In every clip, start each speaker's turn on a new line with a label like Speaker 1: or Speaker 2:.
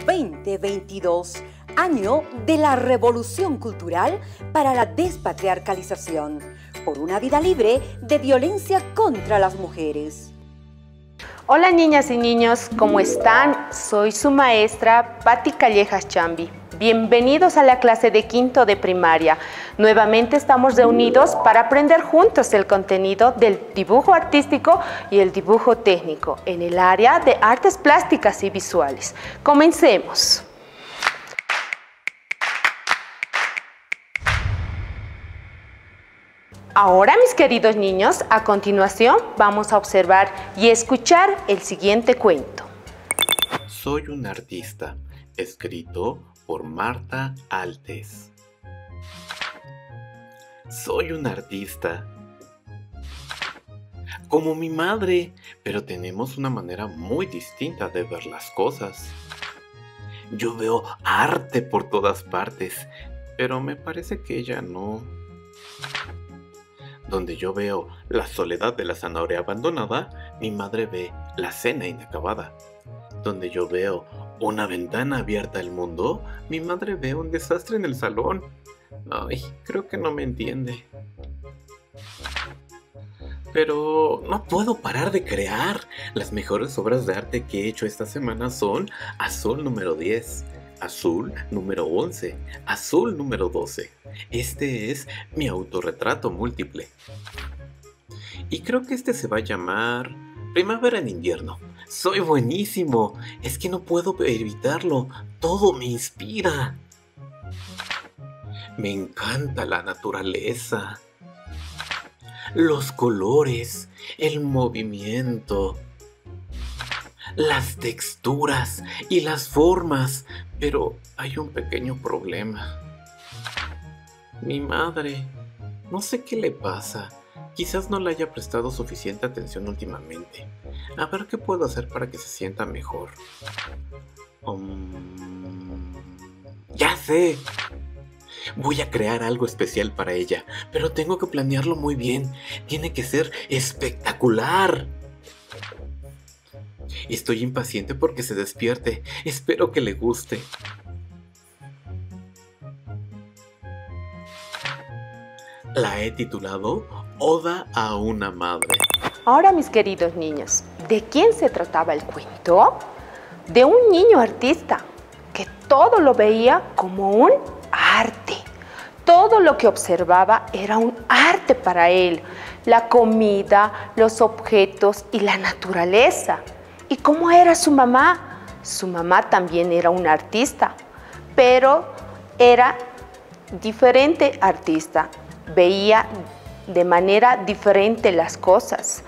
Speaker 1: 2022, año de la revolución cultural para la despatriarcalización, por una vida libre de violencia contra las mujeres.
Speaker 2: Hola niñas y niños, ¿cómo están? Soy su maestra Patti Callejas Chambi. Bienvenidos a la clase de quinto de primaria. Nuevamente estamos reunidos para aprender juntos el contenido del dibujo artístico y el dibujo técnico en el área de artes plásticas y visuales. Comencemos. Ahora, mis queridos niños, a continuación vamos a observar y escuchar el siguiente cuento.
Speaker 3: Soy un artista, escrito por Marta Altes. Soy un artista, como mi madre, pero tenemos una manera muy distinta de ver las cosas. Yo veo arte por todas partes, pero me parece que ella no. Donde yo veo la soledad de la zanahoria abandonada, mi madre ve la cena inacabada. Donde yo veo una ventana abierta al mundo, mi madre ve un desastre en el salón. Ay, creo que no me entiende. Pero no puedo parar de crear. Las mejores obras de arte que he hecho esta semana son Azul número 10, Azul número 11, Azul número 12. Este es mi autorretrato múltiple. Y creo que este se va a llamar Primavera en invierno. Soy buenísimo. Es que no puedo evitarlo. Todo me inspira. Me encanta la naturaleza, los colores, el movimiento, las texturas y las formas. Pero hay un pequeño problema. Mi madre, no sé qué le pasa. Quizás no le haya prestado suficiente atención últimamente. A ver qué puedo hacer para que se sienta mejor. ¡Ya sé! Voy a crear algo especial para ella, pero tengo que planearlo muy bien. Tiene que ser espectacular. Estoy impaciente porque se despierte. Espero que le guste. La he titulado Oda a una madre.
Speaker 2: Ahora, mis queridos niños, ¿de quién se trataba el cuento? De un niño artista que todo lo veía como un arte. Todo lo que observaba era un arte para él. La comida, los objetos y la naturaleza. ¿Y cómo era su mamá? Su mamá también era una artista, pero era diferente artista. Veía de manera diferente las cosas.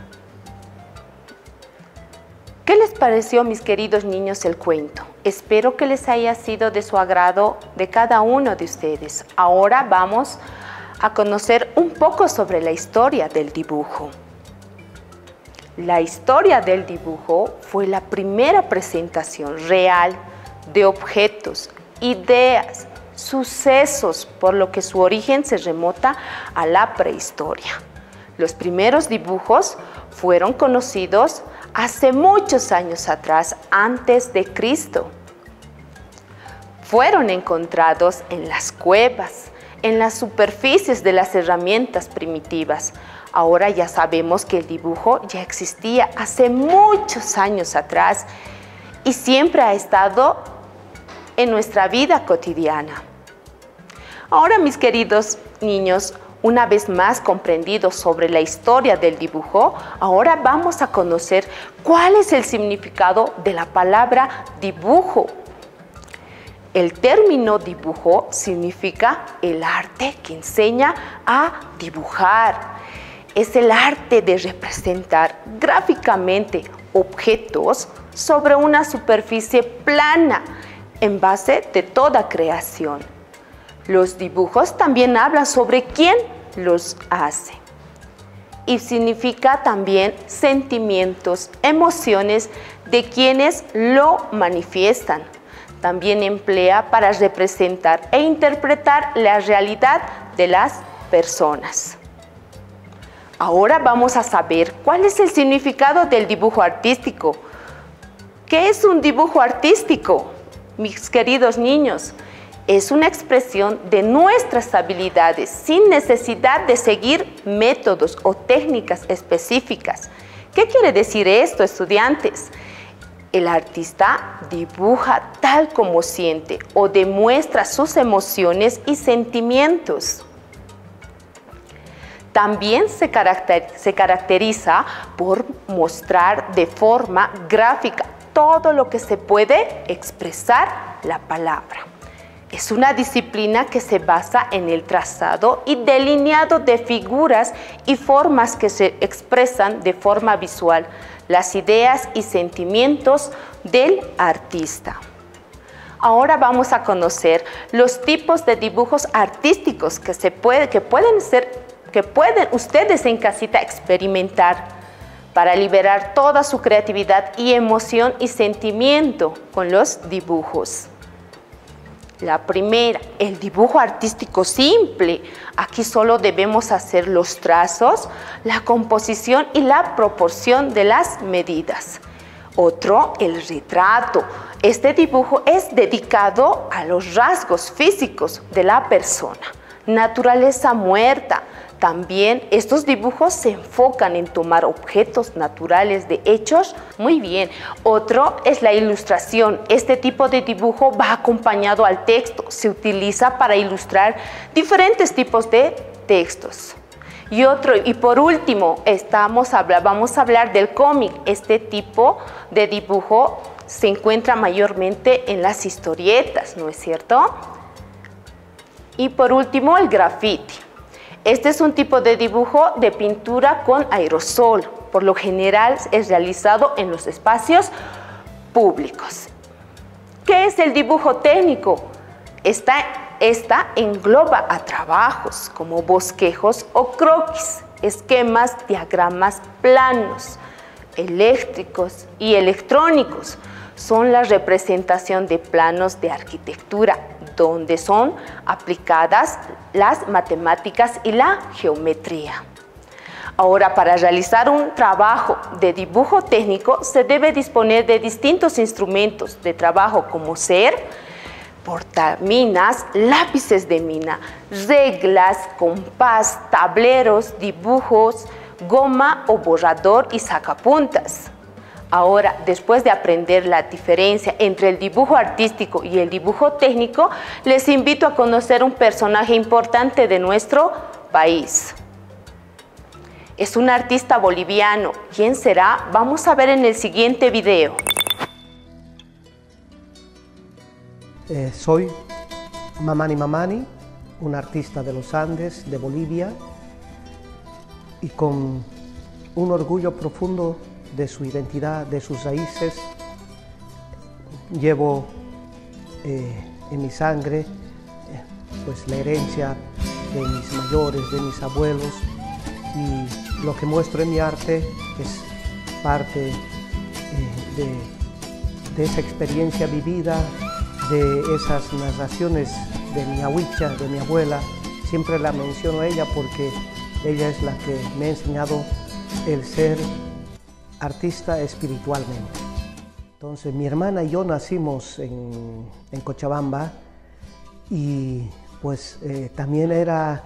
Speaker 2: ¿Qué les pareció, mis queridos niños, el cuento? Espero que les haya sido de su agrado de cada uno de ustedes. Ahora vamos a conocer un poco sobre la historia del dibujo. La historia del dibujo fue la primera presentación real de objetos, ideas, sucesos, por lo que su origen se remota a la prehistoria. Los primeros dibujos fueron conocidos hace muchos años atrás, antes de Cristo. Fueron encontrados en las cuevas, en las superficies de las herramientas primitivas. Ahora ya sabemos que el dibujo ya existía hace muchos años atrás y siempre ha estado en nuestra vida cotidiana. Ahora, mis queridos niños, una vez más comprendidos sobre la historia del dibujo, ahora vamos a conocer cuál es el significado de la palabra dibujo. El término dibujo significa el arte que enseña a dibujar. Es el arte de representar gráficamente objetos sobre una superficie plana en base de toda creación. Los dibujos también hablan sobre quién los hace y significa también sentimientos, emociones de quienes lo manifiestan. También emplea para representar e interpretar la realidad de las personas. Ahora vamos a saber cuál es el significado del dibujo artístico. ¿Qué es un dibujo artístico? mis queridos niños, es una expresión de nuestras habilidades sin necesidad de seguir métodos o técnicas específicas. ¿Qué quiere decir esto, estudiantes? El artista dibuja tal como siente o demuestra sus emociones y sentimientos. También se caracteriza por mostrar de forma gráfica todo lo que se puede expresar la palabra. Es una disciplina que se basa en el trazado y delineado de figuras y formas que se expresan de forma visual, las ideas y sentimientos del artista. Ahora vamos a conocer los tipos de dibujos artísticos que pueden ustedes en casita experimentar para liberar toda su creatividad y emoción y sentimiento con los dibujos. La primera, el dibujo artístico simple. Aquí solo debemos hacer los trazos, la composición y la proporción de las medidas. Otro, el retrato. Este dibujo es dedicado a los rasgos físicos de la persona. Naturaleza muerta. También estos dibujos se enfocan en tomar objetos naturales de hechos muy bien. Otro es la ilustración. Este tipo de dibujo va acompañado al texto. Se utiliza para ilustrar diferentes tipos de textos. Y por último, vamos a hablar del cómic. Este tipo de dibujo se encuentra mayormente en las historietas, ¿no es cierto? Y por último, el graffiti. Este es un tipo de dibujo de pintura con aerosol. Por lo general es realizado en los espacios públicos. ¿Qué es el dibujo técnico? Esta engloba a trabajos como bosquejos o croquis, esquemas, diagramas, planos, eléctricos y electrónicos. Son la representación de planos de arquitectura, donde son aplicadas las matemáticas y la geometría. Ahora, para realizar un trabajo de dibujo técnico, se debe disponer de distintos instrumentos de trabajo como ser portaminas, lápices de mina, reglas, compás, tableros, dibujos, goma o borrador y sacapuntas. Ahora, después de aprender la diferencia entre el dibujo artístico y el dibujo técnico, les invito a conocer un personaje importante de nuestro país. Es un artista boliviano. ¿Quién será? Vamos a ver en el siguiente video.
Speaker 4: Soy Mamani Mamani, un artista de los Andes, de Bolivia, y con un orgullo profundo de su identidad, de sus raíces. Llevo en mi sangre pues la herencia de mis mayores, de mis abuelos, y lo que muestro en mi arte es parte de esa experiencia vivida, de esas narraciones de mi abuela, de mi abuela. Siempre la menciono a ella porque ella es la que me ha enseñado el ser artista espiritualmente. Entonces, mi hermana y yo nacimos en Cochabamba, y pues también era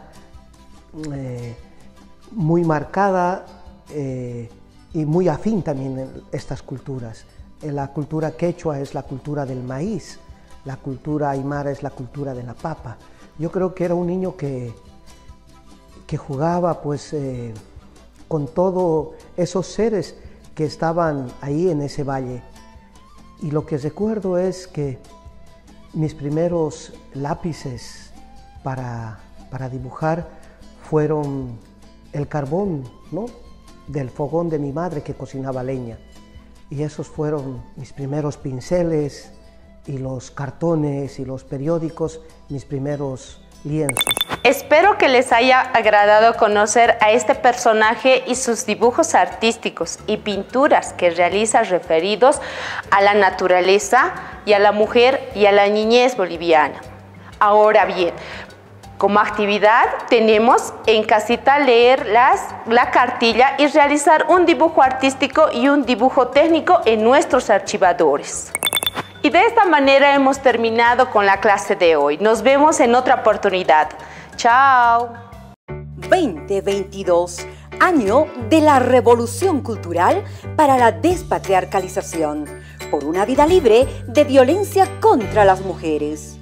Speaker 4: muy marcada y muy afín también en estas culturas. La cultura quechua es la cultura del maíz, la cultura aymara es la cultura de la papa. Yo creo que era un niño que jugaba pues con todos esos seres que estaban ahí en ese valle. Y lo que recuerdo es que mis primeros lápices para dibujar fueron el carbón, ¿no?, del fogón de mi madre que cocinaba leña. Y esos fueron mis primeros pinceles, y los cartones y los periódicos, mis primeros lienzos.
Speaker 2: Espero que les haya agradado conocer a este personaje y sus dibujos artísticos y pinturas que realiza referidos a la naturaleza y a la mujer y a la niñez boliviana. Ahora bien, como actividad tenemos en casita leer la cartilla y realizar un dibujo artístico y un dibujo técnico en nuestros archivadores. Y de esta manera hemos terminado con la clase de hoy. Nos vemos en otra oportunidad. Chao.
Speaker 1: 2022, año de la revolución cultural para la despatriarcalización, por una vida libre de violencia contra las mujeres.